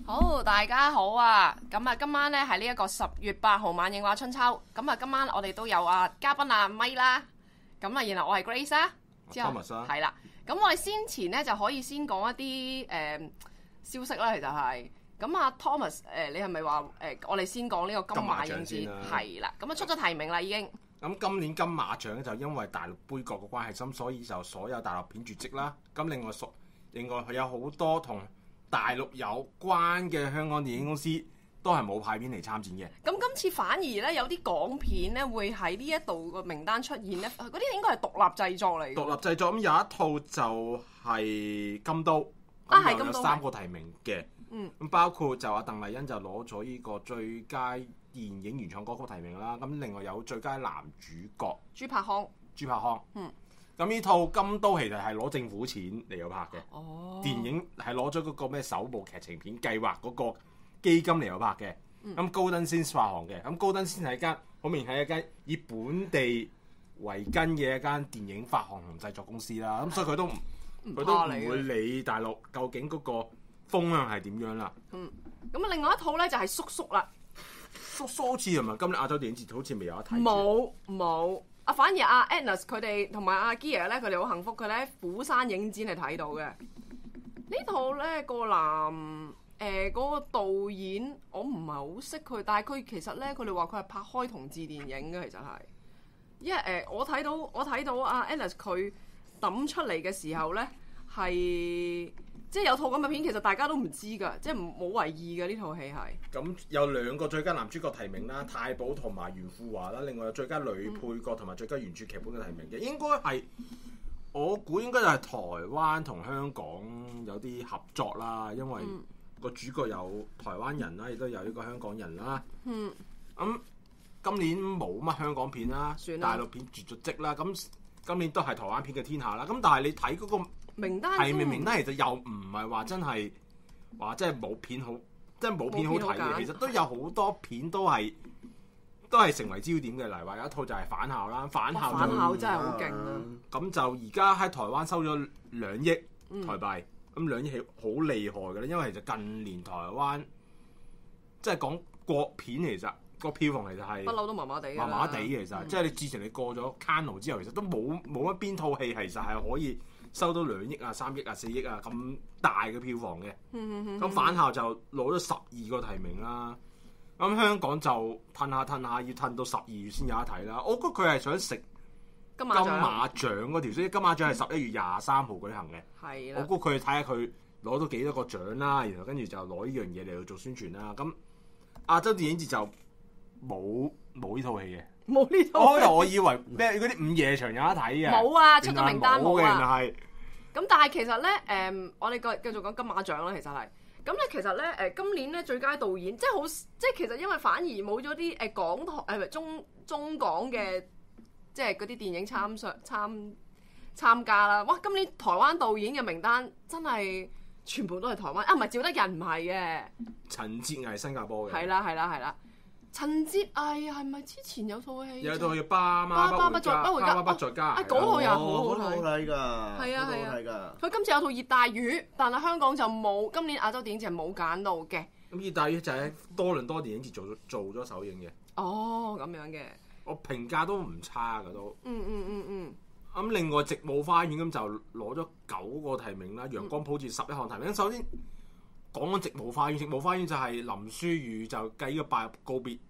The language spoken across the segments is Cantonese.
好，大家好啊！咁啊，今晚咧係呢一個10月8號晚影畫春秋。咁啊，今晚我哋都有嘉賓咪啦。咁啊，然後我係 Grace 啦。之後係啦。咁我哋先前咧就可以先講一啲消息啦，其實係。咁Thomas 你係咪話我哋先講呢個金馬影展？係啦。咁啊出咗提名啦已經。 咁今年金馬獎咧就因為大陸杯葛嘅關係，咁所以就所有大陸片絕跡啦。咁另外佢有好多同大陸有關嘅香港電影公司都係冇派片嚟參展嘅。 咁今次反而咧有啲港片咧會喺呢一度個名單出現咧，嗰啲應該係獨立製作嚟嘅。 獨立製作咁有一套就係金都， 係金都有3個提名嘅。咁包括就鄧麗欣就攞咗呢個最佳電影原創歌曲提名啦。咁另外有最佳男主角朱柏康。 咁呢套金都其實係攞政府錢嚟去拍嘅。電影係攞咗嗰個咩首部劇情片計劃嗰個基金嚟去拍嘅。咁高登先發行嘅。咁高登先係一間好明顯係一間以本地為根嘅一間電影發行同製作公司啦。咁所以佢都唔會理大陸究竟嗰個風向係點樣啦。 咁另外一套咧就係叔叔啦。 叔叔好似係咪今年亞洲電影節好似未有得睇？ 冇。反而Agnes 佢哋同埋Gia 咧，佢哋好幸福，佢哋喺釜山影展係睇到嘅。呢套咧個男嗰個導演我唔係好識佢，但係佢其實咧佢哋話佢係拍開同志電影嘅，其實係，因為我睇到Agnes 佢抌出嚟嘅時候咧係。即係有套咁嘅片，其實大家都唔知㗎，即係冇為意嘅呢套戲係。咁有2個最佳男主角提名啦，太保同埋袁富華啦，另外有最佳女配角同埋最佳原著劇本嘅提名嘅，應該係我估應該就係台灣同香港有啲合作啦，因為個主角有台灣人啦，亦都有呢個香港人啦。咁今年冇乜香港片啦，大陸片絕咗跡啦，咁今年都係台灣片嘅天下啦。咁但係你睇嗰個名單其實又唔係話真係話即係冇片好，即係冇片好睇嘅。其實都有好多片都係成為焦點嘅。例如話有一套就係返校啦，返校真係好勁啊！ 咁就而家喺台灣收咗2億台幣，咁2億係好厲害嘅咧。因為其實近年台灣即係講國片，其實個票房其實係不嬲都麻麻地其實即係你自從你過咗 Cannes 之後，其實都冇乜邊套戲其實係可以收到2億啊、3億啊、4億啊咁大嘅票房嘅。咁返校就攞咗12個提名啦。咁香港就褪下，要褪到12月先有得睇啦。我覺得佢係想食金馬獎嗰條，所以金馬獎係11月23號舉行嘅。係啦，我估佢睇下佢攞到幾多個獎啦，然後跟住就攞呢樣嘢嚟去做宣傳啦。咁亞洲電影節就冇呢套戲嘅。冇呢套，我以為咩嗰啲午夜場有得睇嘅。 冇啊，出咗名單冇啊。 原來係。 咁但係其實咧，我哋繼續講金馬獎啦，其實係。咁咧其實咧，今年咧最佳導演，即係其實因為反而冇咗啲港台中港嘅，即係嗰啲電影參加啦。哇！今年台灣導演嘅名單真係全部都係台灣啊，唔係趙德胤唔係嘅。 陳哲藝新加坡嘅。係啦。陳哲藝係咪之前有套戲？ 有套戲《爸媽不在家》。 嗰套又好好睇㗎。 係啊。佢今次有套《熱帶魚》，但係香港就冇。今年亞洲電影節係冇揀到嘅。 咁《熱帶魚》就喺多倫多電影節做咗首映嘅。 哦，咁樣嘅。 我評價都唔差㗎都。咁另外《寂霧花園》咁就攞咗9個提名啦，《陽光普照》11項提名。首先講緊《寂霧花園》，《寂霧花園》就係林書宇就繼呢個拜告別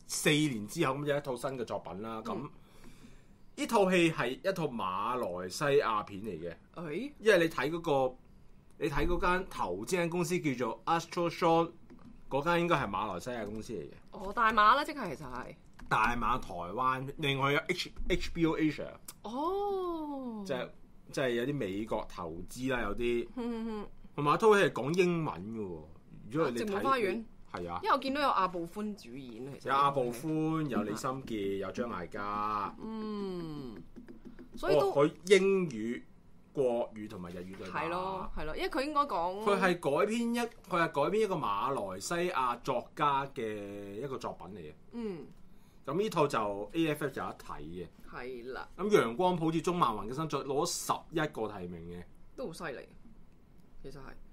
4年之後咁有一套新嘅作品啦。咁呢套戲係一套馬來西亞片嚟嘅。因為你睇嗰間投資間公司叫做 Astroshaw， 嗰間應該係馬來西亞公司嚟嘅。 大馬啦，即係其實係大馬台灣，另外有 HBO Asia。即係有啲美國投資啦，有啲。同埋套戲係講英文嘅喎。如果你睇《寂霧花園》，係啊， 因為我見到有阿部寬主演，其實有阿部寬，有李心潔，有張艾嘉。 所以都佢英語、國語同埋日語對白。 係咯，因為佢應該講。 佢係改編一個馬來西亞作家嘅一個作品嚟嘅。咁呢套就 AFF 有得睇嘅。 係啦。 咁陽光普照中漫雲嘅新作攞11個提名嘅。 都好犀利。其實係，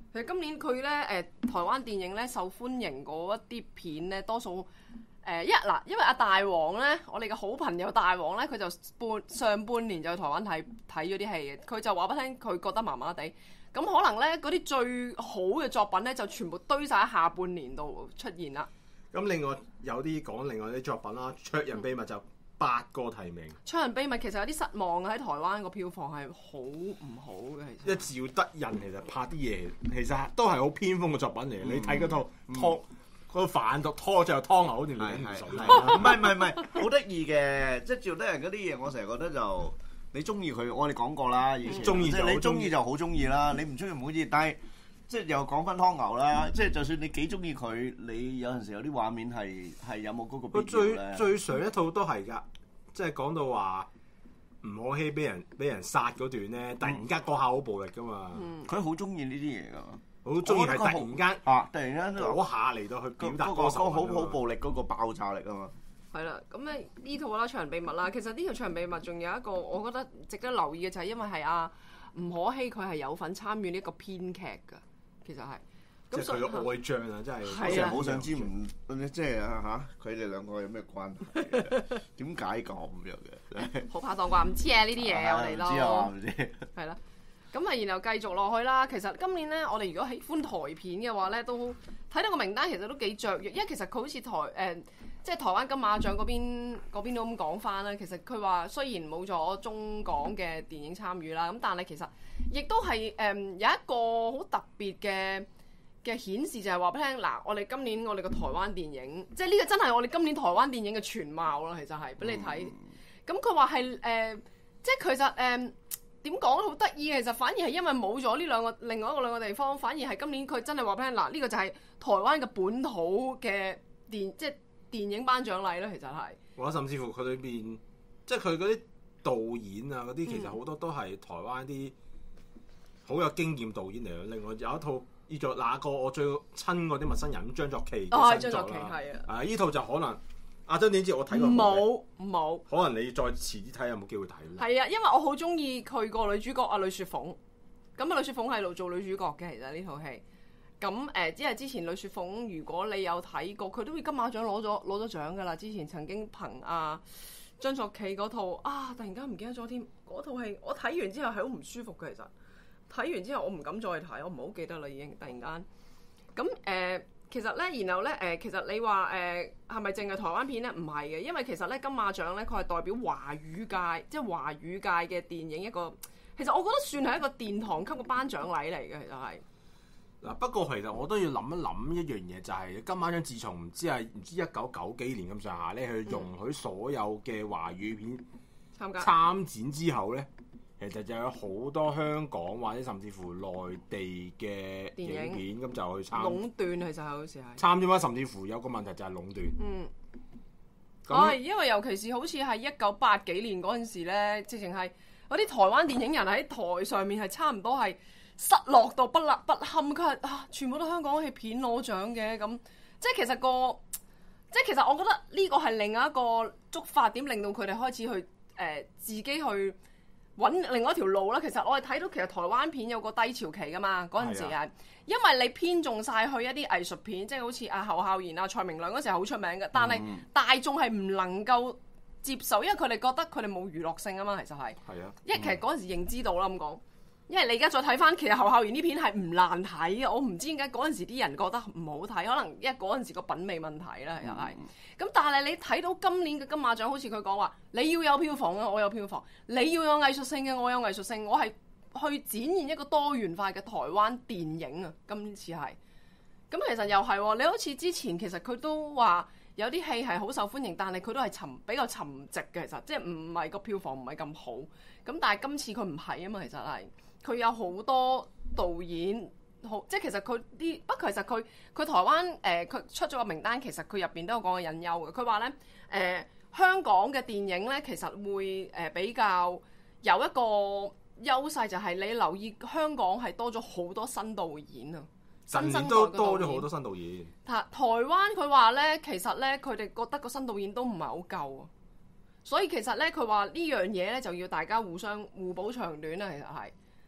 其實今年佢咧台灣電影咧受歡迎嗰一啲片咧，多數因為阿大王咧，我哋嘅好朋友大王咧，佢就上半年就去台灣睇咗啲戲嘅，佢就話俾我聽佢覺得麻麻地，咁可能咧嗰啲最好嘅作品咧就全部堆晒喺下半年度出現啦。 咁另外有啲講另外啲作品啦，《卓人秘密》就8個提名， 卓人秘密其實有啲失望嘅，喺台灣個票房係好唔好嘅，其實。 因為趙德仁其實拍啲嘢其實都係好偏鋒嘅作品嚟。你睇嗰套拖嗰個飯度拖就湯牛，好似兩唔熟。 唔係，好得意嘅，即係趙德仁嗰啲嘢，我成日覺得就你中意佢，我哋講過啦，以前中意即係你中意就好中意啦，你唔中意唔好意，但係。即係又講翻湯牛啦，即係就算你幾中意佢，你有陣時有啲畫面係有冇嗰個必要咧？ 最上一套都係㗎，即係講到話吳可希俾人殺嗰段咧，突然間嗰下好暴力㗎嘛。 佢好中意呢啲嘢㗎， 好中意係突然間突然間嗰下嚟到去表達嗰個好暴力嗰個爆炸力啊嘛。 係啦，咁咧呢套啦《卓人秘密》啦，其實呢套《卓人秘密》仲有一個我覺得值得留意嘅就係因為係吳可希佢係有份參與呢個編劇㗎。其實係， 即係佢嘅愛將啊！真係， 我成日好想知即係佢哋兩個有咩關係？點解咁樣嘅？ 好拍檔啩？唔知啊呢啲嘢我哋都唔知啊，唔知。 係啦，咁啊，然後繼續落去啦。其實今年咧，我哋如果喜歡台片嘅話咧，都睇到個名單其實都幾雀躍，因為其實佢好似即係台灣金馬獎嗰邊都咁講翻啦。其實佢話雖然冇咗中港嘅電影參與啦，咁但係其實亦都係有一個好特別嘅顯示，就係話俾你聽嗱，我哋今年我哋個台灣電影，即係呢個真係我哋今年台灣電影嘅全貌啦。其實係俾你睇。咁佢話係即係其實點講好得意嘅，其實反而係因為冇咗呢另外兩個地方，反而係今年佢真係話俾你聽嗱，呢個就係台灣嘅本土嘅即係電影頒獎禮啦。其實係， 或者甚至乎佢裏邊，即係佢嗰啲導演啊嗰啲，其實好多都係台灣啲好有經驗導演嚟嘅。另外有一套叫做那個我最親愛啲陌生人，張作驥嘅新作啦。 係啊， 呢套就可能阿張點知我睇過冇， 可能你再遲啲睇有冇機會睇咧？ 係啊，因為我好中意佢個女主角呂雪鳳，咁呂雪鳳係度做女主角嘅，其實呢套戲。咁即係之前呂雪鳳，如果你有睇過，佢都會金馬獎攞咗獎㗎啦。之前曾經憑張作驥嗰套突然間唔記得咗添，嗰套戲我睇完之後係好唔舒服嘅。其實睇完之後我唔敢再睇，我唔好記得啦已經。突然間咁其實咧，然後咧其實你話係咪淨係台灣片咧？唔係嘅，因為其實咧金馬獎咧佢係代表華語界，即係華語界嘅電影一個，其實我覺得算係一個殿堂級嘅頒獎禮嚟嘅，其實係。 嗱，不過其實我都要諗一諗一樣嘢，就係金馬獎自從唔知1990幾年咁上下咧，去容許所有嘅華語片參展之後咧，其實就有好多香港或者甚至乎內地嘅影片咁就去壟斷，其實好似係參展，甚至乎有個問題就係壟斷。 因為尤其是好似係1980幾年嗰陣時咧，直情係嗰啲台灣電影人喺台上面係差唔多係失落到不堪，佢係全部都香港戲片攞獎嘅咁，即係其實我覺得呢個係另外一個觸發點，令到佢哋開始去自己去揾另外一條路啦。其實我哋睇到其實台灣片有個低潮期噶嘛，嗰陣時係因為你偏重晒去一啲藝術片，即係好似侯孝賢蔡明亮嗰時係好出名嘅，但係大眾係唔能夠接受，因為佢哋覺得佢哋冇娛樂性啊嘛。其實係，因為其實嗰陣時認知到啦咁講。因為你而家再睇翻，其實侯孝賢呢片係唔難睇嘅，我唔知點解嗰陣時啲人覺得唔好睇，可能因為嗰陣時個品味問題啦，又係。咁但係你睇到今年嘅金馬獎，好似佢講話，你要有票房啊，我有票房；你要有藝術性嘅，我有藝術性。我係去展現一個多元化嘅台灣電影啊，今次係。咁其實又係，你好似之前其實佢都話有啲戲係好受歡迎，但係佢都係比較沉寂嘅，其實即係唔係個票房唔係咁好。咁但係今次佢唔係啊嘛，其實係。佢有好多導演，即係其實佢啲，不過其實佢台灣佢出咗個名單，其實佢入邊都有講個隱憂嘅。佢話咧香港嘅電影咧，其實會比較有一個優勢，就係你留意香港係多咗好多新導演啊，新生代都多咗好多新導演。 台灣佢話咧，其實咧佢哋覺得個新導演都唔係好夠啊，所以其實咧佢話呢樣嘢咧就要大家互補長短啊，其實係。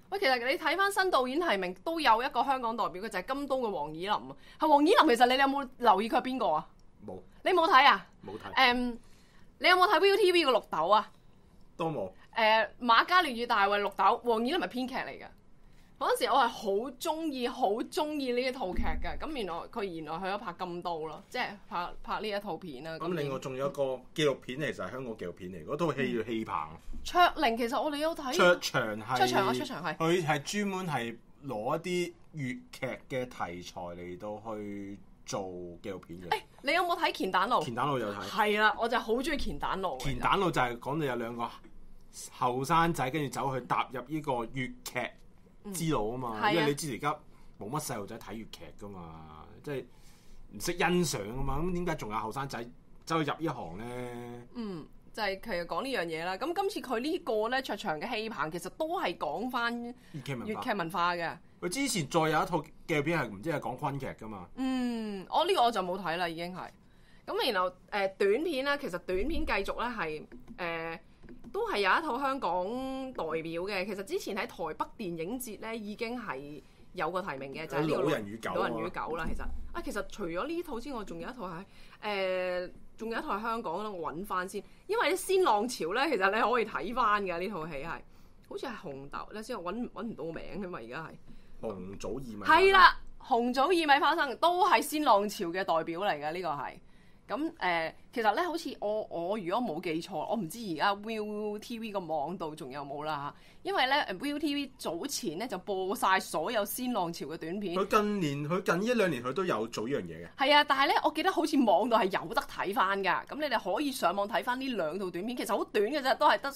喂，其實你睇翻新導演提名都有一個香港代表嘅就係金都嘅黃以林啊。係黃以林，其實你有冇留意佢係邊個啊？ 冇。 你冇睇啊？ 冇睇。 你有冇睇 ViuTV 嘅綠豆啊？ 都冇。 馬嘉烈與大衛綠豆，黃以林係編劇嚟嘅。嗰陣時我係好中意呢一套劇嘅，咁原來去咗拍金都咯，即係拍呢一套片啦。 咁另外仲有一個紀錄片，其實係香港紀錄片嚟，嗰套戲叫《戲棚》。 卓靈其實我哋有睇。 卓長係。 佢係專門係攞一啲粵劇嘅題材嚟到去做紀錄片嘅。 你有冇睇《乾蛋路》？ 乾蛋路有睇。 係啦，我就好中意《乾蛋路》。 乾蛋路就係講到有兩個後生仔跟住走去踏入呢個粵劇之路啊嘛，因為你知而家冇乜細路仔睇粵劇噶嘛，即係唔識欣賞啊嘛，咁點解仲有後生仔走去入呢行咧？ 就係其實講呢樣嘢啦。咁今次佢呢個咧卓長嘅戲棚，其實都係講翻粵劇文化嘅。 佢之前再有一套紀錄片係唔知係講昆劇噶嘛。 我呢個我就冇睇啦，已經係。咁然後短片啦，其實短片繼續咧係都係有一套香港代表嘅，其實之前喺台北電影節咧已經係有個提名嘅，就係呢個《老人與狗》啦。其實除咗呢套之外，仲有一套係仲有一套係香港啦，我揾翻先，因為啲先浪潮咧，其實你可以睇翻嘅呢套戲係，好似係紅豆咧，先我揾唔到個名㗎嘛，而家係紅棗薏米。係啦，紅棗薏米花生都係先浪潮嘅代表嚟嘅，呢個係。咁其實咧，好似我如果冇記錯，我唔知而家 ViuTV 個網度仲有冇啦嚇。因為咧 ViuTV 早前咧就播晒所有先浪潮嘅短片。佢近一兩年佢都有做呢樣嘢嘅。 係啊，但係咧，我記得好似網度係有得睇翻㗎。咁你哋可以上網睇翻呢兩套短片，其實好短嘅啫，都係得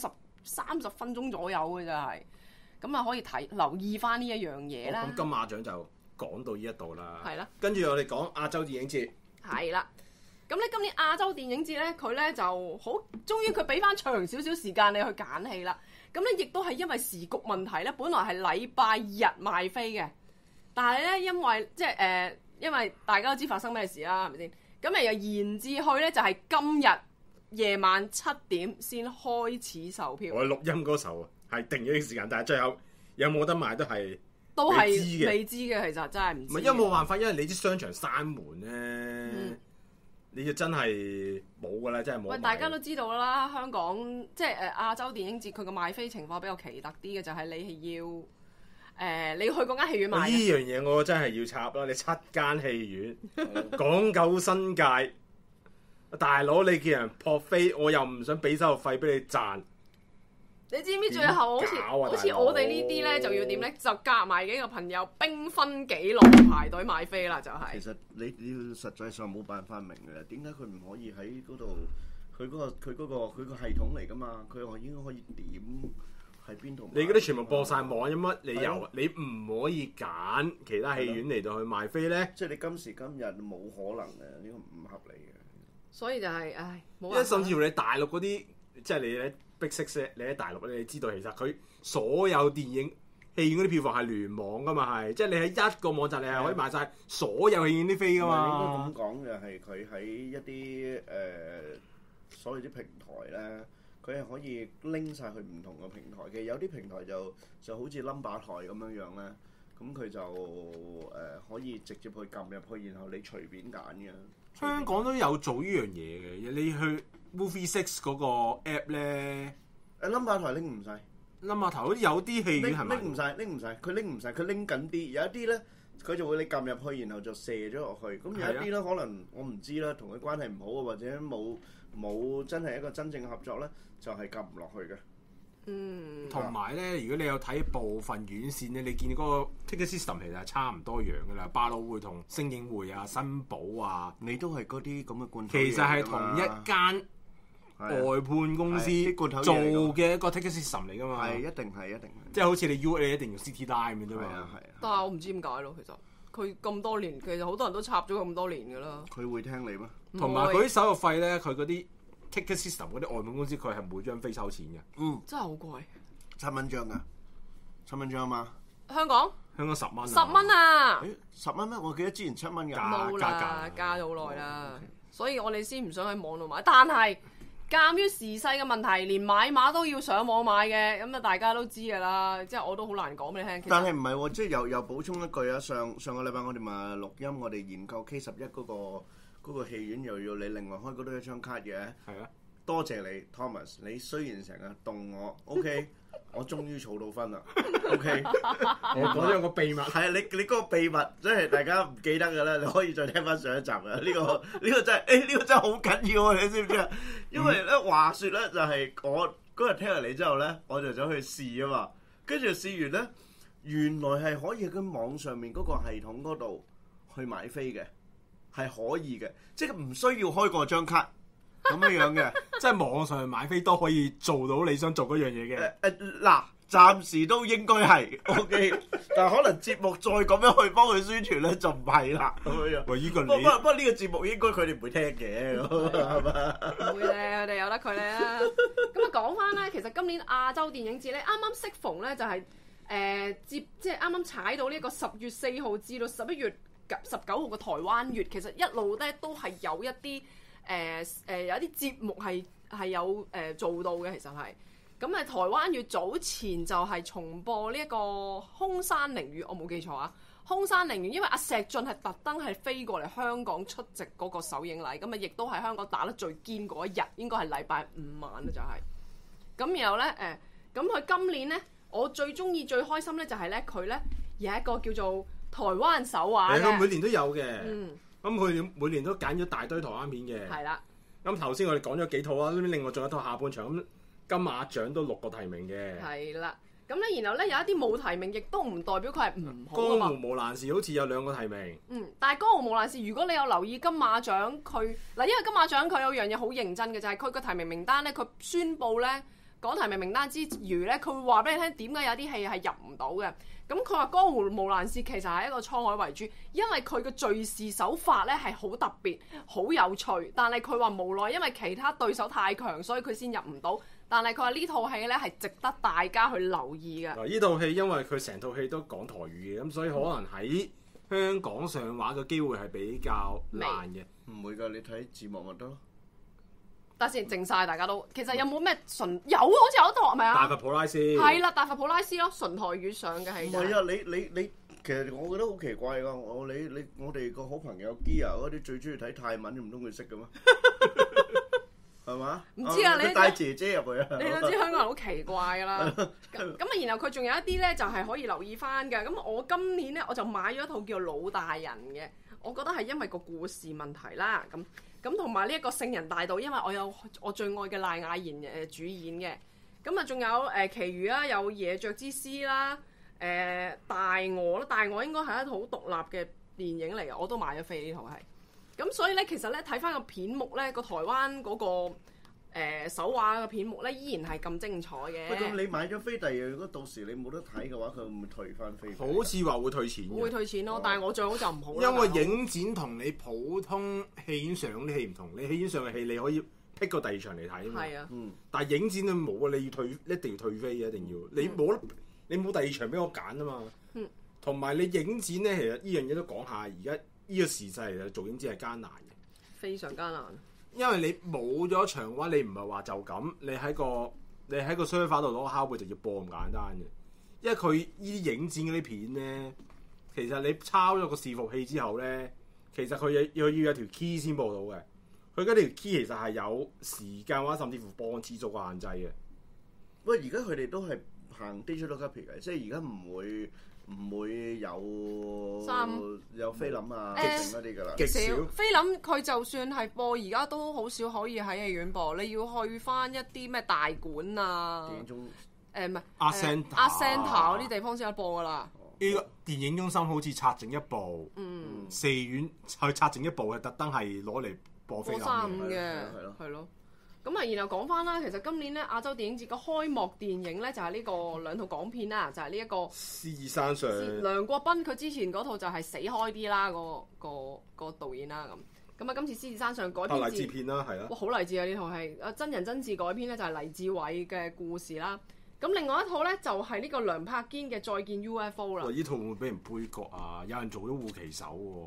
30分鐘左右嘅啫係。咁啊可以留意翻呢一樣嘢啦。 咁金馬獎就講到呢一度啦。 係啦。 跟住我哋講亞洲電影節。 係啦。咁咧，今年亞洲電影節咧，佢咧就好，終於佢俾翻長少少時間你去揀戲啦。咁咧，亦都係因為時局問題咧，本來係禮拜日賣飛嘅，但係咧因為大家都知發生咩事啦，係咪先？咁又延至去咧，就係今日夜晚7點先開始售票。 我錄音嗰時候係定咗啲時間，但係最後有冇得賣都係未知嘅，其實真係唔知。 唔係，因為冇辦法，因為你啲商場閂門咧。你就真係冇㗎啦，真係冇。喂， 大家都知道啦，香港即係亞洲電影節，佢個賣飛情況比較奇特啲嘅，就係你係要你要去嗰間戲院買。 呢樣嘢我真係要插啦！你7間戲院，港九新界，大佬你叫人撲飛，我又唔想俾收入費俾你賺。 你知唔知最後好似我哋呢啲咧就要點咧？就夾埋幾個朋友兵分幾路排隊買飛啦，就係。 其實你實際上冇辦法明嘅，點解佢唔可以喺嗰度？佢個系統嚟㗎嘛，佢應該可以點喺邊度？ 你嗰啲全部播晒網，有乜理由你唔可以揀其他戲院嚟到去賣飛咧？ 即係你今時今日冇可能嘅，呢個唔合理嘅。 所以就係冇。 因為甚至乎你大陸嗰啲，即係你咧。Big Six 你喺大陸你知道其實佢所有電影戲院嗰啲票房係聯網噶嘛，係即係你喺一個網站你係可以賣晒所有戲院啲飛噶嘛。 應該咁講嘅係佢喺一啲所謂啲平台咧，佢係可以拎晒去唔同嘅平台嘅。有啲平台就好似 number 台咁樣樣咧，咁佢就可以直接去撳入去，然後你隨便揀嘅。 香港都有做呢樣嘢嘅，你去 Movie Six 嗰個 app 咧 ，number 台拎唔晒 ，number 台好似有啲戲院係咪？ 拎唔晒，佢拎緊啲，有一啲咧佢就會你撳入去，然後就射咗落去。咁有一啲咧可能我唔知啦，同佢關係唔好啊，或者冇真係一個真正合作咧，就係撳唔落去嘅。 同埋咧，如果你有睇部分院線咧，你見嗰個 ticket system 其實係差唔多樣噶啦，百老匯同星影匯啊、新寶啊， 你都係嗰啲咁嘅罐頭。 其實係同一間外判公司做嘅一個 ticket system 嚟噶嘛。 係一定係。 即係好似你 UA 一定要 City Line 咁啫嘛。 但係我唔知點解咯，其實佢咁多年，其實好多人都插咗咁多年噶啦。 佢會聽你咩？ 同埋嗰啲手續費咧，佢嗰啲。Ticket system 嗰啲外判公司佢係每張飛收錢嘅， 真係好貴 ，7蚊張㗎，7蚊張嘛？ 香港 10蚊 ，10蚊啊 ！10蚊咩？我記得之前7蚊㗎， 冇啦，加咗好耐啦，所以我哋先唔想喺網度買。但係鑑於時勢嘅問題，連買馬都要上網買嘅，咁啊大家都知㗎啦。即係我都好難講俾你聽。 但係唔係喎，即係又補充一句啊！上個禮拜我哋咪錄音，我哋研究 K11嗰個戲院又要你另外開嗰多一張卡嘅。 係啊， 多謝你 Thomas，你雖然成日動我，OK， 我終於儲到分啦，OK。 我講咗個秘密。 係啊，你嗰個秘密真係大家唔記得㗎啦，你可以再聽翻上一集嘅。呢個真係，呢個真係好緊要啊！你知唔知啊？因為咧話説咧就係我嗰日聽完你之後咧，我就走去試啊嘛。跟住試完咧，原來係可以喺網上面嗰個系統嗰度去買飛嘅，係可以嘅，即係唔需要開過張卡咁樣嘅。 即係網上買飛都可以做到你想做嗰樣嘢嘅。 嗱，暫時都應該係 OK， 但係可能節目再咁樣去幫佢宣傳咧，就唔係啦咁樣。 喂，依個不過呢個節目應該佢哋唔會聽嘅，係嘛？ 唔會咧，我哋由得佢咧啦。咁啊講翻咧，其實今年亞洲電影節咧，啱啱適逢咧就係即係啱啱踩到呢個10月4號至到11月19號嘅台灣月，其實一路咧都係有一啲有一啲節目係有做到嘅，其實係。咁啊，台灣月早前就係重播呢一個空山靈雨，我冇記錯啊。空山靈雨，因為阿石進係特登係飛過嚟香港出席嗰個首映禮，咁啊亦都係香港打得最堅嗰一日，應該係禮拜5晚啦就係。咁然後咧咁佢今年咧，我最中意最開心咧就係咧佢咧有一個叫做台灣手畫嘅。 佢每年都有嘅。 嗯。 咁佢每年都揀咗大堆台灣片嘅。 係啦。 咁頭先我哋講咗幾套啊，另外仲有一套下半場咁。金馬獎都6個提名嘅， 係啦。咁咧，然後咧有一啲冇提名，亦都唔代表佢係唔好江湖無難事好似有2個提名。 但係江湖無難事，如果你有留意金馬獎，佢嗱，因為金馬獎佢有樣嘢好認真嘅，就係佢個提名名單咧，佢宣佈咧講提名名單之餘咧，佢會話俾你聽點解有啲戲係入唔到嘅。咁佢話江湖無難事其實係一個滄海遺珠，因為佢嘅敘事手法咧係好特別、好有趣，但係佢話無奈因為其他對手太強，所以佢先入唔到。但係佢話呢套戲咧係值得大家去留意嘅。 嗱，呢套戲因為佢成套戲都講台語嘅，咁所以可能喺香港上畫嘅機會係比較難嘅。 唔會㗎，你睇字幕咪得咯。 但係靜晒，大家都其實有冇咩純有好似有一套係咪啊？ 大佛普拉斯係啦，大佛普拉斯咯，純台語上嘅戲。 唔係啊，你其實我覺得好奇怪㗎，我哋個好朋友 Gia 嗰啲最中意睇泰文，唔通佢識嘅咩？係嘛？ 唔知啊， 你帶姐姐入去啊！ 你都知香港人好奇怪㗎啦。咁啊，然後佢仲有一啲咧，就係可以留意翻嘅。咁我今年咧，我就買咗一套叫《老大人》嘅。我覺得係因為個故事問題啦。咁同埋呢一個聖人大盜，因為我有我最愛嘅賴雅妍主演嘅。咁啊，仲有其餘啦，有野雀之詩啦，大鵝啦，大鵝應該係一套好獨立嘅電影嚟嘅，我都買咗飛呢套係。咁所以咧，其實咧睇翻個片目咧，個台灣嗰個手畫嘅片目咧，依然係咁精彩嘅。 喂，咁你買咗飛，第二如果到時你冇得睇嘅話，佢會唔會退翻飛？ 好似話會退錢嘅。 會退錢咯，但係我最好就唔好啦。 因為影展同你普通戲院上啲戲唔同，你戲院上嘅戲你可以辟個第二場嚟睇啊嘛。 係啊。 但係影展你冇啊，你要一定要退飛嘅，一定要。你冇第二場俾我揀啊嘛。同埋你影展咧，其實呢樣嘢都講下，而家呢個時勢嚟做影展係艱難嘅。 非常艱難。 因為你冇咗場嘅話，你唔係話就咁，你喺個 server 度攞個拷貝直接播咁簡單嘅。因為佢呢啲影展嗰啲片咧，其實你抄咗個伺服器之後咧，其實佢要有條 key 先播到嘅。佢嗰條 key 其實係有時間或者甚至乎播放次數嘅限制嘅。 喂，而家佢哋都係行 digital copy 嘅，即係而家唔會有菲林啊嗰啲㗎啦， 極少。 菲林佢就算係播，而家都好少可以喺戲院播。你要去翻一啲咩大館啊？ 電影中唔係 Art Centre 嗰啲地方先有播㗎啦。 呢個電影中心好似拆整一部，四院去拆整一部係特登係攞嚟播菲林嘅，係咯。咁啊，然後講翻啦，其實今年咧亞洲電影節嘅開幕電影咧就係呢個2套港片啦，就係呢一個《 獅子山上》。 梁國斌佢之前嗰套就係死開啲啦，個導演啦咁啊，今次《獅子山上》改編自勵志片啦，係啦。 哇，好勵志啊！呢套係真人真事改編咧，就係黎志偉嘅故事啦。咁另外一套咧就係呢個梁柏堅嘅《再見 UFO》啦。 呢套會唔會俾人杯葛啊？有人做咗護旗手喎。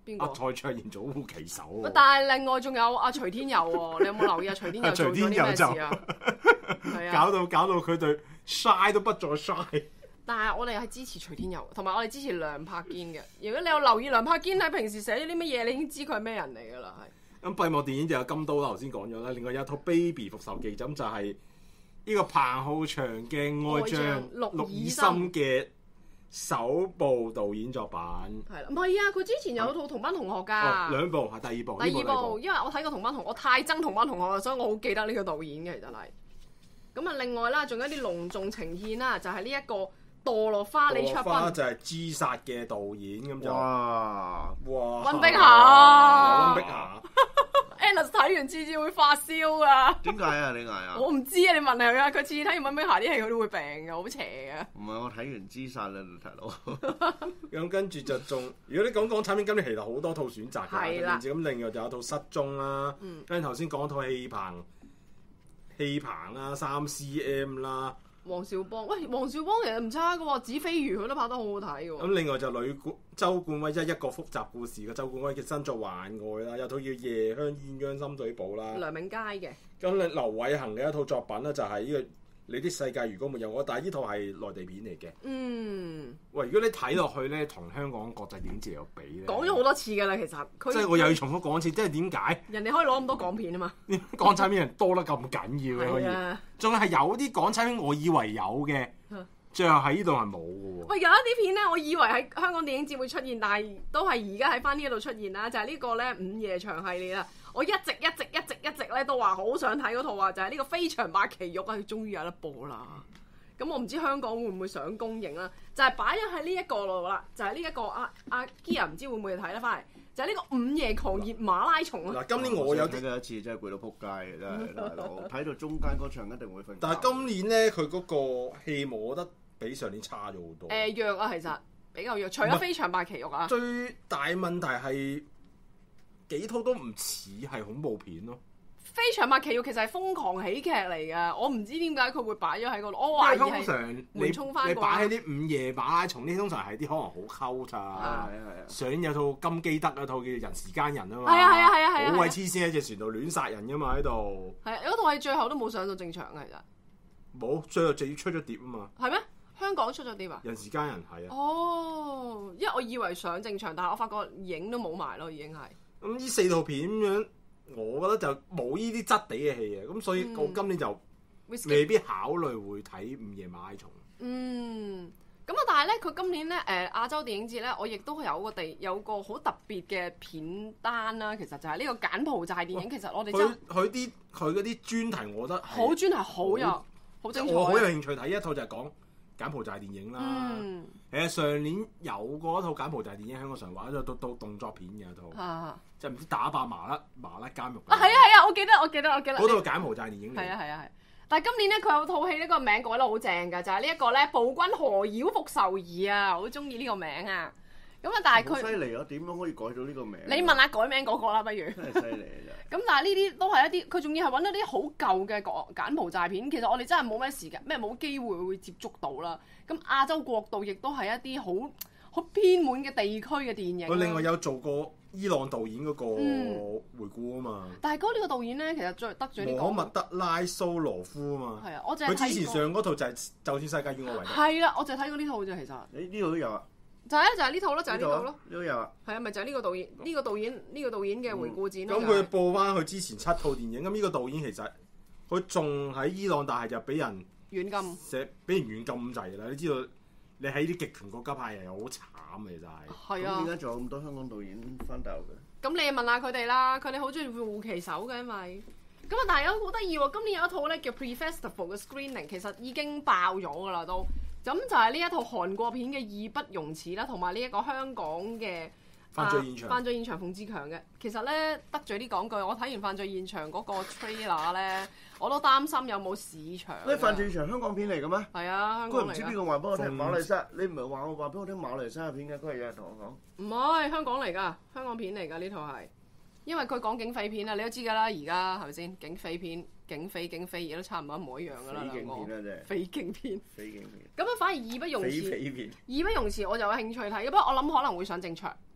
邊個？ 蔡卓妍做護旗手喎。 但係另外仲有阿徐天佑喎，你有冇留意啊？徐天佑做咗啲咩事啊？係啊， 搞到佢對 shy 都不再 shy。 但係我哋係支持徐天佑，同埋我哋支持梁柏堅嘅。如果你有留意梁柏堅喺平時寫咗啲乜嘢，你已經知佢係咩人嚟㗎啦，係。 咁閉幕電影就有金刀啦，頭先講咗啦。另外有一套 Baby 復仇記，咁就係呢個彭浩翔嘅愛將陸以森嘅首部導演作品。 係啦，唔係啊，佢之前有套同班同學㗎。 兩部係第二部。 第二部，因為我睇過同班同學，我太憎同班同學啦，所以我好記得呢個導演嘅，真係。咁啊，另外啦，仲有一啲隆重呈獻啦，就係呢一個。墮落花李卓斌就係自殺嘅導演咁就哇溫碧霞， 溫碧霞 Alice 睇完次次會發燒噶。 點解啊？點解啊？ 我唔知啊，你問佢啊。佢次次睇完溫碧霞啲戲，佢都會病嘅，好邪嘅。 唔係我睇完自殺啦，大佬。 咁跟住就仲，如果你講港產片，今年其實好多套選擇嘅。 係啦。 咁另外就有套失蹤啦，跟住頭先講套戲棚啦，3cm 啦。 黃兆邦，喂，黃兆邦其實唔差嘅喎，子非魚佢都拍得好好睇嘅喎。 咁另外就周冠威，即係一個複雜故事嘅周冠威嘅新作《幻愛》啦，有套叫《夜香鴛鴦深水埗》啦。 梁永佳嘅。 咁劉偉恒嘅一套作品咧，就係呢個《你的世界如果沒有我》，但係呢套係內地片嚟嘅。喂，如果你睇落去咧，同香港國際電影節又比咧， 講咗好多次㗎啦，其實。 即係我又要重複講一次，即係點解？ 人哋可以攞咁多港片啊嘛。 港產片人多得咁緊要嘅可以，仲係有啲港產片我以為有嘅，最後喺呢度係冇嘅喎。 喂，有一啲片咧，我以為喺香港電影節會出現，但係都係而家喺翻呢一度出現啦。就係呢個咧午夜場系列啦。我一直咧都話好想睇嗰套啊，就係呢個《飛翔八奇玉》啊，佢終於有得播啦。咁我唔知香港會唔會上公映啦？就係擺咗喺呢一個度啦，就係呢一個阿 Gia 唔知會唔會睇得翻嚟？就係呢個午夜狂熱馬拉松啊！ 嗱，今年我有睇過一次，真係攰到撲街嘅，真係大佬。睇到中間嗰場一定會瞓。 但係今年咧，佢嗰個戲務，我覺得比上年差咗好多。 弱啊，其實比較弱。除咗《飛翔八奇玉》啊， 最大問題係幾套都唔似係恐怖片咯。 《飛翔八奇玉》其實係瘋狂喜劇嚟㗎，我唔知點解佢會擺咗喺嗰度。我懷疑係通常你擺喺啲午夜馬拉松呢，通常係啲可能好溝咋。係啊。上年有套金基德嗰套叫《人時間人》啊嘛。係啊。好鬼黐線喺隻船度亂殺人㗎嘛喺度。係啊， 嗰套係最後都冇上到正場嘅，其實。 冇，最後直接出咗碟啊嘛。 係咩？香港出咗碟啊？ 人時間人係啊。 哦，因為我以為上正場，但係我發覺影都冇埋咯，已經係。 咁呢4套片咁樣。我覺得就冇呢啲質地嘅戲嘅，咁所以我今年就未必考慮會睇午夜馬拉松。 咁啊，但係咧，佢今年咧亞洲電影節咧，我亦都有個好特別嘅片單啦。其實就係呢個柬埔寨電影。其實我哋佢嗰啲專題，我覺得好專題，好精彩。 我好有興趣睇一套就係講柬埔寨電影啦。上年有過一套柬埔寨電影香港上畫咗到動作片嘅一套。就唔知打爆麻甩監獄啊！係啊！我記得。 嗰套柬埔寨電影嚟。 係啊！但係今年咧，佢有套戲呢個名改得好正㗎，就係呢一個咧《暴君何妖復仇二》啊！好中意呢個名啊！咁啊，但係佢犀利啊！點樣可以改到呢個名？ 你問下改名嗰個啦，不如。 真係犀利啊！ 咁但係呢啲都係一啲，佢仲要係揾到啲好舊嘅柬埔寨片。其實我哋真係冇咩時間，冇機會會接觸到啦。咁亞洲國度亦都係一啲好偏門嘅地區嘅電影。 佢另外有做過伊朗導演嗰個回顧啊嘛。 但係呢個導演咧，其實最得罪呢個摩麥德拉蘇羅夫啊嘛。 係啊，我淨係佢之前上嗰套就係《就算世界與我為敵》。 係啦，我就係睇過呢套啫，其實。 呢套都有啊。 就係呢套咯，就係呢套咯。 都有啊。 係啊，咪就係呢個導演，呢個導演嘅回顧展。 咁佢報翻佢之前7套電影，咁呢個導演其實佢仲喺伊朗，但係就俾人軟禁， 俾人軟禁咁滯啦。你知道，你喺啲極權國家拍嘢又好慘嘅，就係。 係啊。 點解仲有咁多香港導演翻大陸嘅？ 咁你問下佢哋啦，佢哋好中意護旗手嘅，因為咁啊，但係有好得意喎。今年有一套咧叫 Pre-Festival 嘅 Screening， 其實已經爆咗㗎啦都。咁就係呢一套韓國片嘅義不容辭啦，同埋呢一個香港嘅犯罪現場馮志強嘅。其實咧得罪啲講句，我睇完犯罪現場嗰個 trailer 咧，我都擔心有冇市場。 呢犯罪現場香港片嚟嘅咩？ 係啊，香港嚟㗎。 唔知邊個話俾我聽馬來西亞？你唔係話俾我聽馬來西亞片嘅？嗰日有人同我講。 唔係香港嚟㗎，香港片嚟㗎呢套係。因為佢講警匪片啊，你都知㗎啦，而家係咪先？警匪片、警匪而家都差唔多一模一樣㗎啦。 匪警片啊，真係。 匪警片。 匪警片。 咁啊，反而義不容辭。 匪片。 義不容辭，我就有興趣睇，不過我諗可能會上正場，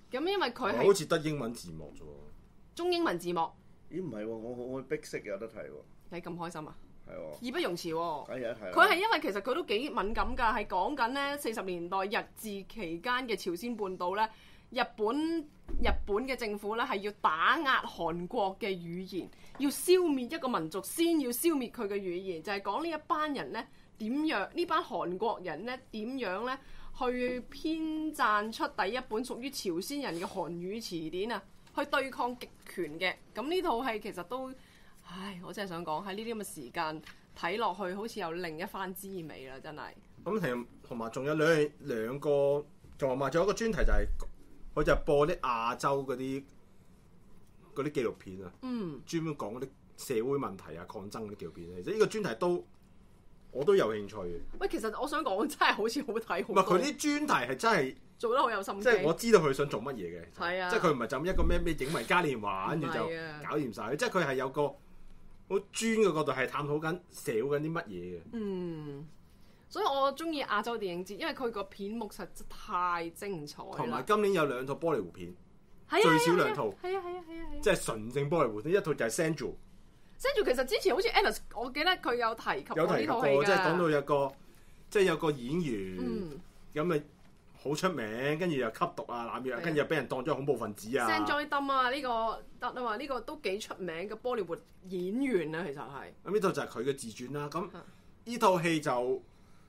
咁因為佢係好似得英文字幕啫喎。 中英文字幕， 咦唔係喎，我Big 色有得睇喎。 你咁開心啊？ 係喎。 義不容辭喎。 梗係有得睇啦。 佢係因為其實佢都幾敏感㗎，係講緊咧40年代日治期間嘅朝鮮半島咧，日本嘅政府咧係要打壓韓國嘅語言，要消滅一個民族，先要消滅佢嘅語言，就係講呢一班人咧點樣，呢班韓國人咧點樣咧去編撰出第一本屬於朝鮮人嘅韓語詞典啊，去對抗極權嘅。咁呢套戲其實都，唉，我真係想講喺呢啲咁嘅時間睇落去，好似有另一番滋味啦，真係。 咁同埋仲有兩個，仲有一個專題就係佢就播啲亞洲嗰啲紀錄片啊，專門講嗰啲社會問題啊、抗爭嗰啲紀錄片。其實呢個專題我都有興趣嘅。 喂，其實我想講真係好似好睇好多。 唔係佢啲專題係真係做得好有心機。 即係我知道佢想做乜嘢嘅。 係啊。 即係佢唔係就咁一個咩影迷嘉年華，跟住就搞掂晒。即係佢係有個好專嘅角度，係探討緊社會緊啲乜嘢嘅。 所以我中意亞洲電影節，因為佢個片目實在太精彩啦。 同埋今年有2套波利活片， 最少2套。 係啊！ 即係純正波利活片，一套就係 Sandro。Sandro 其實之前好似 Alice， 我記得佢有提及過呢套戲㗎。 即係講到有個演員咁咪好出名，跟住又吸毒啊、濫藥，跟住又俾人當咗恐怖分子啊。 Sanjay Dutt 啊，呢個得啊嘛，呢個都幾出名嘅波利活演員啊，其實係。 咁呢套就係佢嘅自傳啦。咁呢套戲就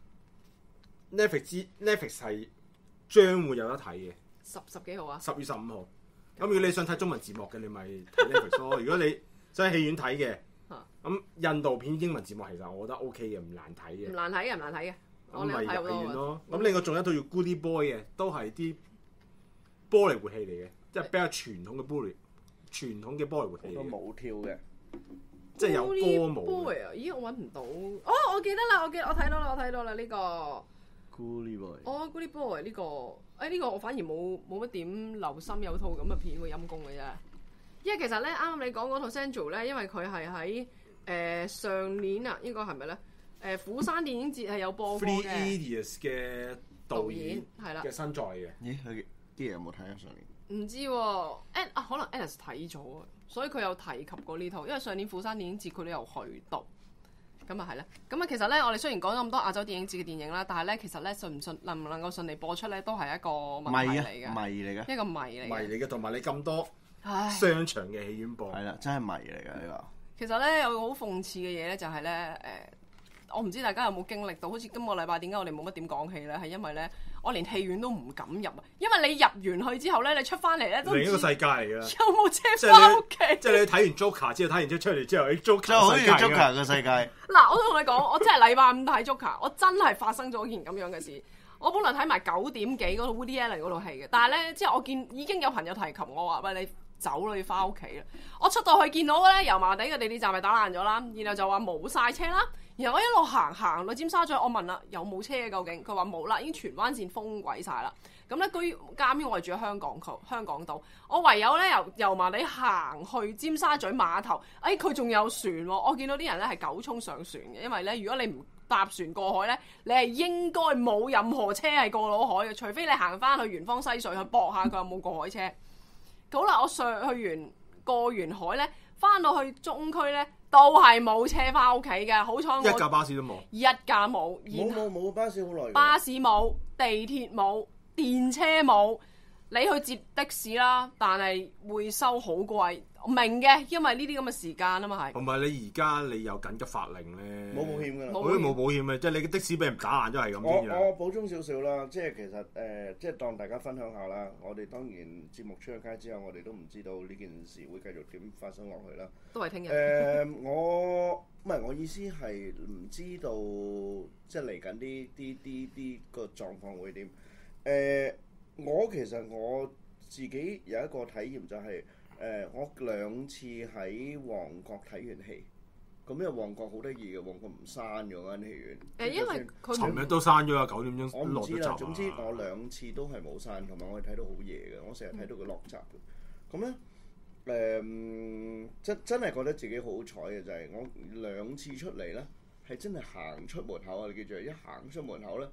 Netflix 係將會有得睇嘅。 十幾號啊 ？10月15號。咁如果你想睇中文字幕嘅，你咪睇 Netflix 咯。如果你想喺戲院睇嘅，咁印度片英文字幕其實我覺得 OK 嘅，唔難睇嘅。 唔難睇嘅。 咁咪入戲院咯。咁另外仲有一套叫 Goodie Boy 嘅，都係啲波利活戲嚟嘅，即係比較傳統嘅波利活戲。 個舞跳嘅， 即係有歌舞。 咦，我揾唔到。哦，我記得啦，我睇到啦呢個。 Goodie Boy。 哦 ，Goodie Boy 呢個，呢個我反而冇乜點留心有套咁嘅片喎，陰公嘅啫。因為其實咧，啱啱你講嗰套 Central 咧，因為佢係喺上年啊，應該係咪咧？釜山電影節係有播過嘅。 Three Idiots 嘅導演係啦嘅新作嘅。 咦，佢啲嘢有冇睇啊？上年唔知喎，可能 Alice 睇咗啊，所以佢有提及過呢套，因為上年釜山電影節佢都有去到。咁啊係咧，咁啊其實咧，我哋雖然講咗咁多亞洲電影節嘅電影啦，但係咧其實咧能唔能夠順利播出咧，都係一個問題嚟嘅。 謎嚟嘅。 一個謎嚟嘅， 同埋你咁多商場嘅戲院播， 係啦，真係謎嚟㗎呢個。 其實咧有個好諷刺嘅嘢咧，就係咧我唔知大家有冇經歷到，好似今個禮拜點解我哋冇乜點講戲咧？係因為咧我連戲院都唔敢入啊，因為你入完去之後咧，你出翻嚟咧都唔知另一個世界嚟㗎。 有冇車翻屋企？ 即係你睇完 Joker 之後，睇完出嚟之後，Joker 就好似 Joker 嘅世界。 嗱，我都同你講，我真係禮拜五睇 Joker，我真係發生咗件咁樣嘅事。我本來睇埋9點幾嗰套 Woody Allen 嗰套戲嘅，但係咧之後我見已經有朋友提及我話：喂，你走啦，要翻屋企啦！我出到去見到咧油麻地嘅地鐵站咪打爛咗啦，然後就話冇晒車啦。然後我一路行到尖沙咀，我問啦有冇車嘅究竟？佢話冇啦，已經荃灣線封鬼晒啦。咁咧，鑑於我係住喺香港島，我唯有咧由油麻地行去尖沙咀碼頭。佢仲有船喎，我見到啲人咧係9衝上船嘅，因為咧如果你唔搭船過海咧，你係應該冇任何車係過到海嘅，除非你行翻去圓方西隧去搏下佢有冇過海車。好啦，我過完海咧，翻到去中區咧，都係冇車翻屋企嘅。好彩一架巴士都冇， 一架冇， 冇巴士好耐。 巴士冇，地鐵冇，電車冇。你去接的士啦，但係會收好貴。我明嘅，因為呢啲咁嘅時間啊嘛係。 同埋你而家你有緊急法令咧， 冇保險㗎啦。 冇保險嘅，即係你嘅的士俾人打爛咗係咁先嘅。 我補充少少啦，即係其實即係當大家分享下啦。我哋當然節目出咗街之後，我哋都唔知道呢件事會繼續點發生落去啦。 都係聽日。 我意思係唔知道，即係嚟緊啲個狀況會點。其實我自己有一個體驗就係、我2次喺旺角睇完戲，咁因為旺角好得意嘅，旺角唔閂咗間戲院。 因為佢尋日都閂咗啦，9點鐘我唔知啦，總之啊我2次都係冇閂，同埋我哋睇到好夜嘅，我成日睇到佢落閘嘅。咁咧真係覺得自己好彩嘅就係、我2次出嚟咧，係真係行出門口啊！你記住，一行出門口咧，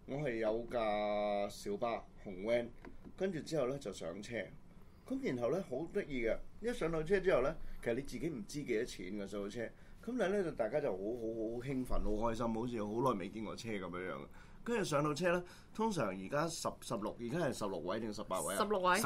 我係有架小巴紅 van，跟住之後咧就上車，咁然後咧好得意嘅，一上到車之後咧，其實你自己唔知幾多錢嘅上到車，咁但係咧就大家就好興奮、好開心，好似好耐未見過車咁樣樣。跟住上到車咧，通常而家16，而家係16位定18位啊 ？16位，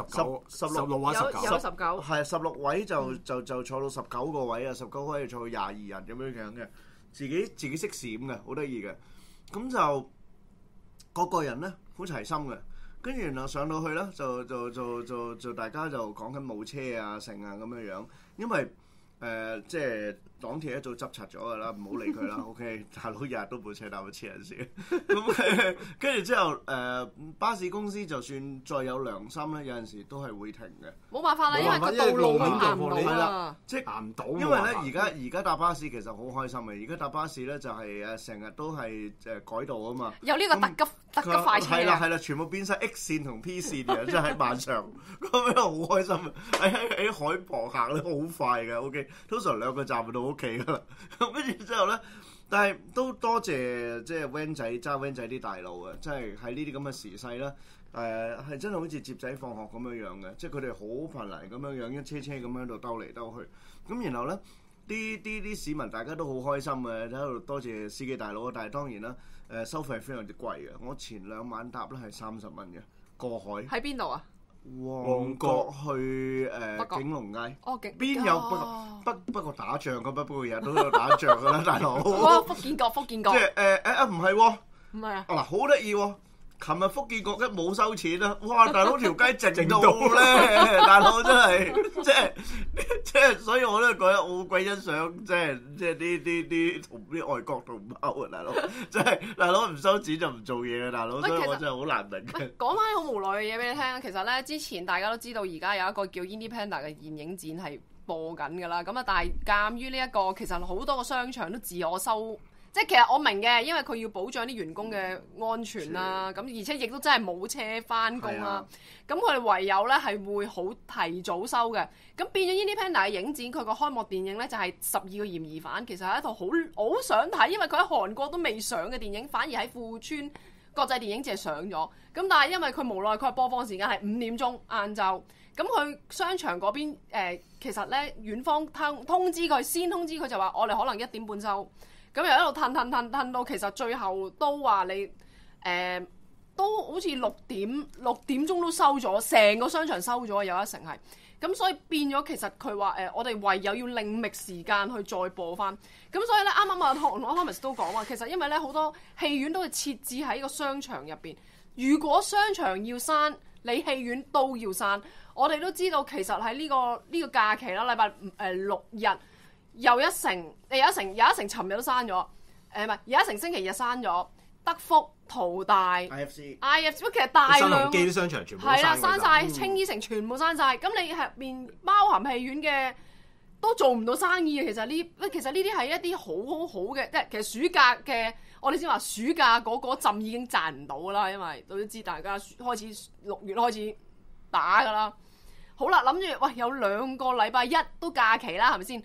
16位有19， 係16位就坐到19個位啊，19位就坐到22人咁樣嘅，自己識閃嘅，好得意嘅。咁就個個人咧好齊心嘅，跟住然後上到去咧就大家就講緊冇車啊剩啊咁樣，因為即係港鐵一早執柒咗㗎啦，唔好理佢啦。OK， 大佬日日都冇車，但係黐人線。咁跟住之後巴士公司就算再有良心咧，有陣時都係會停嘅。 冇辦法啦，因為個道路佢行唔到啦， 即係行唔到。 因為咧而家搭巴士其實好開心嘅，而家搭巴士咧就係成日都係改道啊嘛。 有呢個特急快車。 係啦，全部變晒 X 線同 P 線嘅，即係喺晚上咁樣好開心啊！喺海旁行咧好快嘅 ，OK， 通常2個站到屋企噶啦。咁跟住之後咧，但係都多謝即係 van 仔揸 van 仔啲大佬啊！即係喺呢啲咁嘅時勢啦，係真係好似接仔放學咁樣樣嘅，即係佢哋好頻嚟咁樣樣，一車咁樣喺度兜嚟兜去。咁然後咧，啲市民大家都好開心嘅，喺度多謝司機大佬啊！但係當然啦，收費非常之貴嘅。我前2晚搭咧係30蚊嘅過海。 喺邊度啊？ 旺角去景隆街。 哦， 邊有不過打仗嘅，不過日日都有打仗嘅啦，大佬。 福建角。即係唔係喎？ 唔係啊？ 嗱，好得意喎！琴日福建角一冇收錢啦，哇！大佬條街靜到咧，大佬真係即係，所以我都覺得我好鬼欣賞，即係啲同啲外國同胞啊，大佬，即係大佬唔收錢就唔做嘢嘅，大佬，所以我真係好難明嘅。 講翻啲好無奈嘅嘢俾你聽，其實咧之前大家都知道，而家有一個叫 Independent 嘅電影展係播緊㗎啦，咁啊，但係鑑於呢一個其實好多個商場都自我收。即係其實我明嘅，因為佢要保障啲員工嘅安全啦，咁而且亦都真係冇車翻工啦，咁佢哋唯有咧係會好提早收嘅，咁變咗 Independent 嘅影展佢個開幕電影咧就係12個嫌疑犯，其實係一套好想睇，因為佢喺韓國都未上嘅電影，反而喺富川國際電影節上咗，咁但係因為佢無奈佢係播放時間係5點鐘晏晝，咁佢商場嗰邊其實咧院方通知佢就話我哋可能1點半收。咁又一路褪到，其實最後都話你都好似6點鐘都收咗，成個商場收咗有一成係，咁所以變咗其實佢話我哋唯有要另覓時間去再播翻，咁所以咧啱啱阿 Thomas 都講話，其實因為咧好多戲院都係設置喺個商場入邊，如果商場要閂，你戲院都要閂。我哋都知道其實喺呢個假期啦，禮拜6日。有一成，尋日都刪咗，唔係有一成星期日刪咗，德福、淘大、IFC， 不過其實大量新鴻基啲商場全部都刪晒，青衣城全部刪晒，咁你入面包含戲院嘅都做唔到生意嘅。其實呢啲係一啲好嘅，即係其實暑假嘅，我哋先話暑假嗰陣已經賺唔到啦，因為都知大家開始6月開始打㗎啦。好啦，諗住喂有2個禮拜1都假期啦，係咪先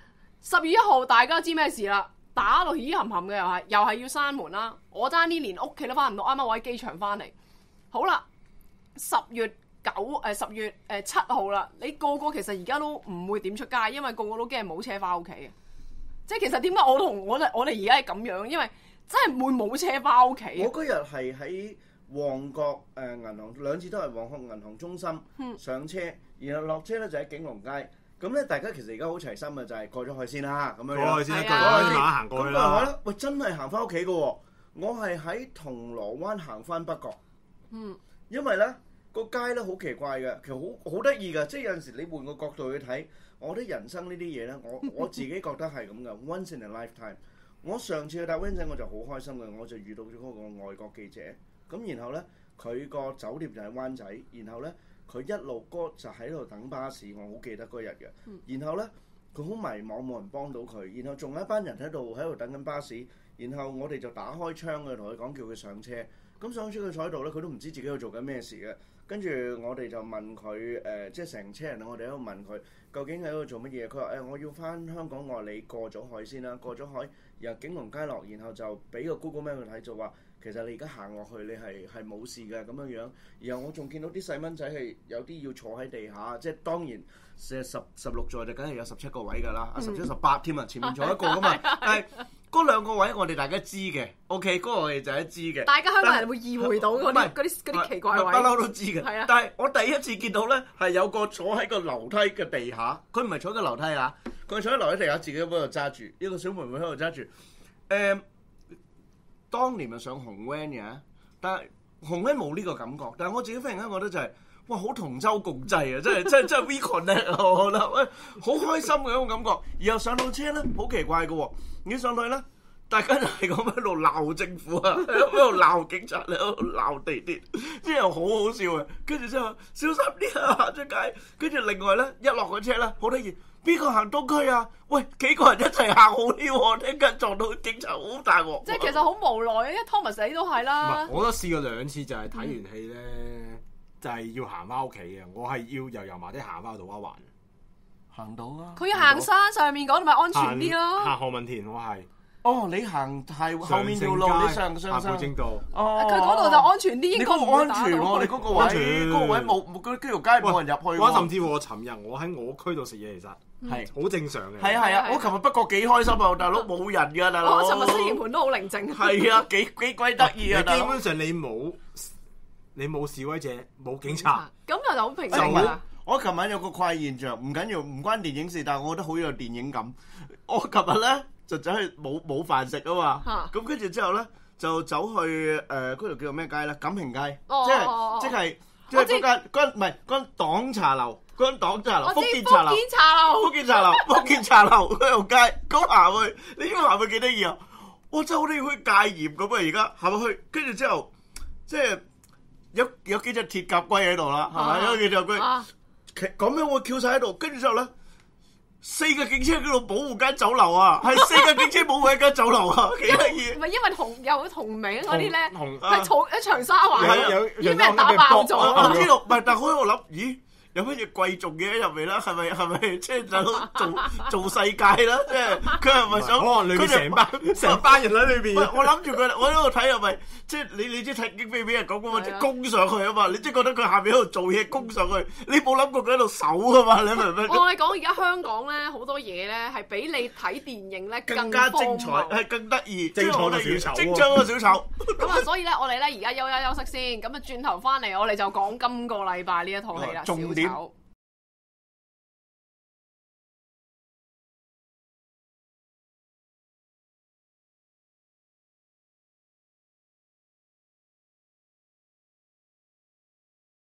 ？10月1號大家都知咩事啦，打到咦冚冚嘅又係要閂門啦。我爭啲連屋企都翻唔到，啱啱我喺機場翻嚟。好啦，10月7號啦，你個其實而家都唔會點出街，因為個都驚冇車翻屋企嘅。即係其實點解我哋而家係咁樣？因為真係會冇車翻屋企。 我嗰日係喺旺角銀行2次都係旺角銀行中心上車，然後落車咧就喺景隆街。咁咧，大家其實而家好齊心嘅就係過咗海先啦，咁樣樣。 過去先，慢慢行過去啦。 咁啊，喂，真係行翻屋企嘅喎！我係喺銅鑼灣行翻北角。因為咧個街咧好奇怪嘅，其實好得意嘅，即係有陣時你換個角度去睇，我覺得人生呢啲嘢咧，我自己覺得係咁嘅，once in a lifetime。我上次去搭 van 仔我就好開心嘅，我就遇到咗嗰個外國記者，咁然後咧佢個酒店就喺灣仔，然後咧。佢一路哥就喺度等巴士，我好記得嗰日嘅。然後咧，佢好迷茫，冇人幫到佢。然後仲有一班人喺度等緊巴士。然後我哋就打開窗嘅，同佢講叫佢上車。咁上車佢坐喺度咧，佢都唔知自己喺度做緊咩事嘅。跟住我哋就問佢即係成車人，我哋喺度問佢究竟喺度做乜嘢？佢話我要翻香港外，你過咗海先啦，過咗海，然後景隆街落，然後就俾個 Google Map 佢睇，就話其實你而家行落去你係冇事嘅咁樣樣。然後我仲見到啲細蚊仔係有啲要坐喺地下，即係當然16座就梗係有17個位㗎啦，17、18添啊，前面仲有一個㗎嘛。但係嗰兩個位我哋大家知嘅 ，OK， 嗰個我哋就係知嘅。 大家香港人會意會到嗰啲奇怪位， 不嬲都知嘅。 係啊， 但係我第一次見到咧係有個坐喺個樓梯嘅地下，佢唔係坐喺個樓梯啊，佢坐喺樓梯地下自己喺度揸住，一個小妹妹喺度揸住。當年咪上紅 van 嘅，但係紅 van 冇呢個感覺。但係我自己忽然間覺得就係、哇，好同舟共濟啊！真係 we connect 啊！我覺得喂，好開心嘅一種感覺。然後上到車咧，好奇怪嘅喎，你上到去咧，大家就係咁喺度鬧政府啊，喺度鬧警察，喺度鬧地鐵，即係好好笑嘅。跟住之後小心啲啊，出街。跟住另外咧，一落個車咧，好得意。邊個行東區啊？喂，幾個人一齊行好啲喎，聽緊撞到警察好大鑊。 即係其實好無奈，因為 Thomas 你都係啦。 我都試過2次，就係睇完戲咧，就係要行翻屋企嘅。我係要由油麻地行翻去渡灣環， 行到啊！ 佢要行山上面嗰度咪安全啲咯。 行何文田我係。 哦，你行係後面條路，你上培正道。 哦， 佢嗰度就安全啲，應該唔會安全喎。你嗰個位冇嗰條街冇人入去。 我甚至乎我尋日我喺我區度食嘢，其實係好正常嘅。 係啊，我琴日不過幾開心啊，大佬冇人㗎，大佬。 我尋日西營盤都好寧靜。 係啊，幾鬼得意啊！ 基本上你冇示威者，冇警察， 咁就好平靜啦。 我琴晚有個怪現象，唔緊要，唔關電影事，但係我覺得好有電影感。我琴日咧就走去冇飯食啊嘛，咁跟住之後咧就走去嗰條叫做咩街咧？錦屏街，即係嗰間唔係嗰間黨茶樓，福建茶樓嗰條街，咁行去，你知唔知行去幾得意啊？我真係好似去戒嚴咁啊！而家行去，跟住之後即係有幾隻鐵甲龜喺度啦，係咪？有幾隻龜。咁樣我翹晒喺度，跟住之後咧，4個警車喺度保護間酒樓啊，係4個警車保護一間酒樓啊，幾得意！ 唔係因為有同名嗰啲咧， 係喺長沙灣有已經俾人打爆咗。 我知道，唔係，但係我諗，咦？有乜嘢貴重嘅入嚟啦？係咪即係做世界啦？即係佢係咪想？ 可能裏面成班人喺裏邊。 我諗住佢，我喺度睇係咪即係你知睇警匪俾人講嗰個即係攻上去啊嘛？你即係覺得佢下邊喺度做嘢攻上去，你冇諗過佢喺度守啊嘛？你明唔明？ 我哋講而家香港咧好多嘢咧係比你睇電影咧更加精彩，係更得意， 精彩個小丑， 精彩個小丑。 咁啊，所以咧我哋咧而家休息先，咁啊轉頭翻嚟我哋就講今個禮拜呢一套戲啦。 重點。